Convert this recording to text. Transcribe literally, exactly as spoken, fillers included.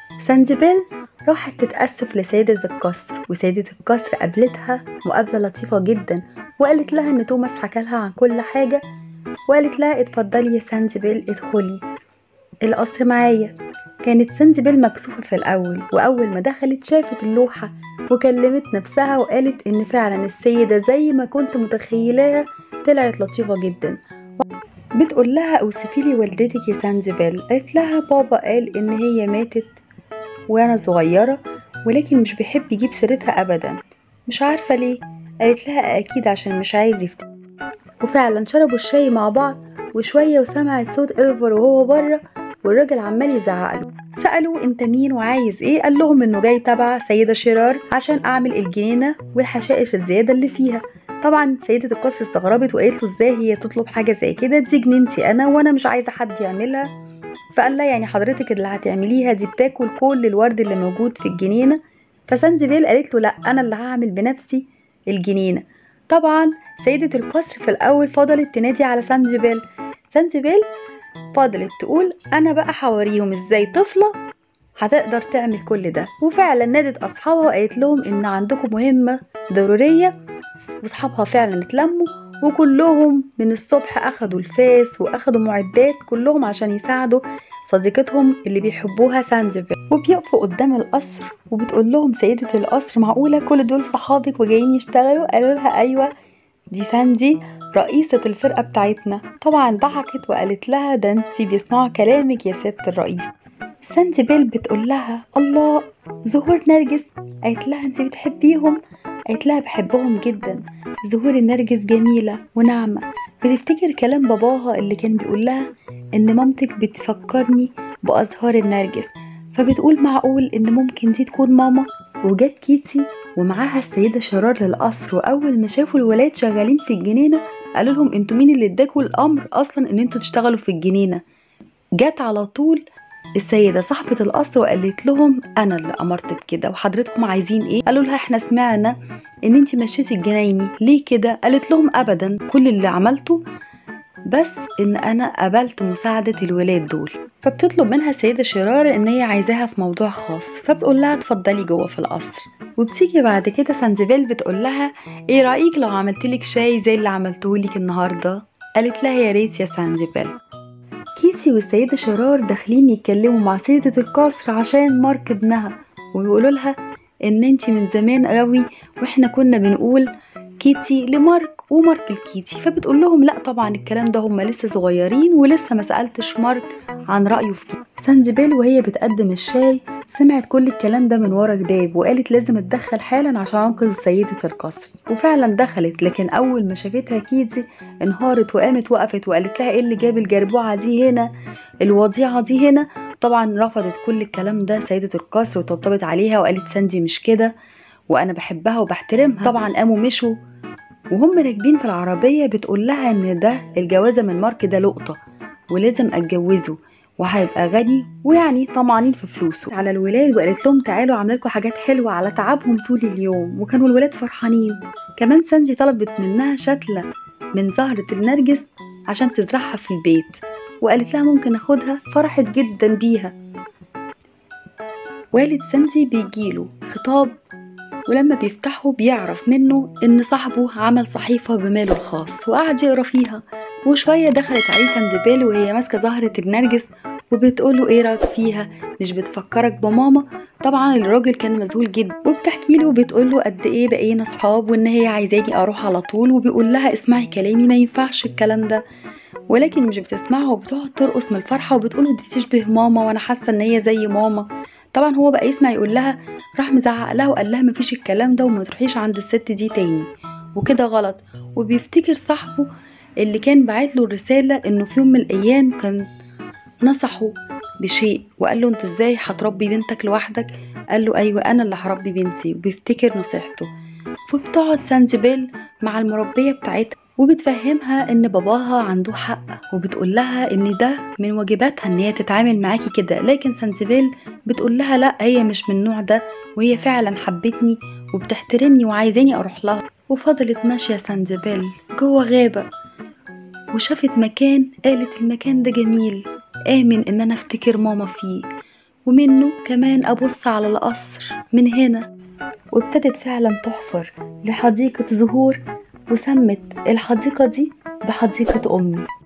سنجبيل راحت تتأسف لسيدة القصر، وسيدة القصر قابلتها مقابلة لطيفة جدا، وقالت لها ان توماس حكالها عن كل حاجة، وقالت لها اتفضلي يا سنجبيل ادخلي القصر معايا. كانت سنجبيل مكسوفة في الأول، وأول ما دخلت شافت اللوحة وكلمت نفسها وقالت إن فعلا السيدة زي ما كنت متخيلاها طلعت لطيفة جدا. بتقول لها اوصفيلي والدتك يا سنجبيل. قالت لها بابا قال إن هي ماتت وأنا صغيرة، ولكن مش بيحب يجيب سيرتها أبدا، مش عارفة ليه. قالت لها أكيد عشان مش عايز يفتكر. وفعلا شربوا الشاي مع بعض، وشوية وسمعت صوت إيفر وهو بره، والراجل عمال يزعقله. سألوا انت مين وعايز ايه؟ قال لهم انه جاي تبع سيدة شرار عشان اعمل الجنينة والحشائش الزيادة اللي فيها. طبعا سيدة القصر استغربت وقالت له ازاي هي تطلب حاجة زي كده، دي جنينتي انا وانا مش عايزة حد يعملها. فقال لها يعني حضرتك اللي هتعمليها دي بتاكل كل الورد اللي موجود في الجنينة؟ فسنجبيل قالت له لا، انا اللي هعمل بنفسي الجنينة. طبعا سيدة القصر في الاول فضلت تنادي على سنجبيل، سنجبيل فضلت تقول انا بقى هوريهم ازاي طفلة هتقدر تعمل كل ده. وفعلا نادت اصحابها وقالت لهم ان عندكم مهمة ضرورية، واصحابها فعلا اتلموا وكلهم من الصبح اخدوا الفاس واخدوا معدات كلهم عشان يساعدوا صديقتهم اللي بيحبوها سانجبيل. وبيقفوا قدام القصر وبتقول لهم سيدة القصر معقولة كل دول صحابك وجايين يشتغلوا؟ قالوا لها ايوه، دي ساندي رئيسة الفرقة بتاعتنا. طبعا ضحكت وقالت لها ده انتي بيسمعوا كلامك يا ست الرئيس. سانجبيل بتقول لها الله، زهور نرجس. قالت لها انتي بتحبيهم؟ قالت لها بحبهم جدا، زهور النرجس جميلة وناعمة، بتفتكر كلام باباها اللي كان بيقول لها ان مامتك بتفكرني بأزهار النرجس. فبتقول معقول ان ممكن دي تكون ماما. وجت كيتي ومعاها السيدة شرار للقصر، وأول ما شافوا الولاد شغالين في الجنينة قالوا لهم انتوا مين اللي اداكوا الأمر أصلا ان انتوا تشتغلوا في الجنينة؟ جت على طول السيدة صاحبة القصر وقالت لهم أنا اللي أمرت بكده، وحضرتكم عايزين إيه؟ قالوا لها إحنا سمعنا إن أنتي مشيتي الجنايني، ليه كده؟ قالت لهم أبدا، كل اللي عملته بس إن أنا قبلت مساعدة الولاد دول. فبتطلب منها السيدة شرار إن هي عايزاها في موضوع خاص، فبتقول لها اتفضلي جوه في القصر. وبتيجي بعد كده سانجبيل بتقول لها إيه رأيك لو عملتلك شاي زي اللي عملتهولك النهاردة؟ قالت لها يا ريت يا سانجبيل. كيتي والسيدة شرار داخلين يتكلموا مع سيدة القصر عشان مارك ابنها، ويقولوا لها ان انتي من زمان قوي واحنا كنا بنقول كيتي لمارك ومارك لكيتي. فبتقول لهم لا طبعا الكلام ده هم لسه صغيرين ولسه ما سألتش مارك عن رأيه فيه. سانجبيل وهي بتقدم الشاي سمعت كل الكلام ده من ورا الباب، وقالت لازم اتدخل حالا عشان انقذ سيدة القصر. وفعلا دخلت، لكن اول ما شافتها كيتي انهارت وقامت وقفت وقالت لها ايه اللي جاب الجربوعة دي هنا، الوضيعة دي هنا؟ طبعا رفضت كل الكلام ده سيدة القصر وطبطبت عليها وقالت ساندي مش كده، وانا بحبها وبحترمها. طبعا قاموا مشوا وهم راكبين في العربية بتقول لها ان ده الجوازة من مارك ده لقطة ولازم اتجوزه وهيبقى غني، ويعني طمعانين في فلوسه على الولاد. وقالت لهم تعالوا عملكوا حاجات حلوة على تعبهم طول اليوم، وكانوا الولاد فرحانين. كمان ساندي طلبت منها شتلة من زهرة النرجس عشان تزرعها في البيت، وقالت لها ممكن اخدها. فرحت جدا بيها. والد ساندي بيجيله خطاب، ولما بيفتحه بيعرف منه ان صاحبه عمل صحيفة بماله الخاص وقعد يقرا فيها. وشوية دخلت عليه سندبال وهي ماسكة زهرة النرجس وبتقوله ايه رايك فيها، مش بتفكرك بماما؟ طبعا الراجل كان مذهول جدا، وبتحكيله وبتقوله قد ايه بقينا صحاب وان هي عايزاني اروح على طول، وبيقول لها اسمعي كلامي ما ينفعش الكلام ده، ولكن مش بتسمعه وبتقعد ترقص من الفرحة وبتقوله دي تشبه ماما وانا حاسة ان هي زي ماما. طبعا هو بقى يسمع يقول لها، راح مزعق لها وقال لها مفيش الكلام ده وما تروحيش عند الست دي تاني وكده غلط. وبيفتكر صاحبه اللي كان بعت له الرسالة انه في يوم من الايام كان نصحه بشيء وقال له انت ازاي هتربي بنتك لوحدك؟ قال له ايوه انا اللي هربي بنتي، وبيفتكر نصيحته. فبتقعد سانجبيل مع المربية بتاعتها وبتفهمها ان باباها عنده حق، وبتقول لها ان ده من واجباتها ان هي تتعامل معاكي كده. لكن سانجبيل بتقول لها لا هي مش من النوع ده، وهي فعلا حبتني وبتحترمني وعايزاني اروح لها. وفضلت ماشية سانجبيل جوه غابة وشافت مكان، قالت المكان ده جميل آمن ان انا افتكر ماما فيه. ومنه كمان أبص على القصر من هنا. وابتدت فعلا تحفر لحديقة زهور، وسمت الحديقة دي بحديقة أمي.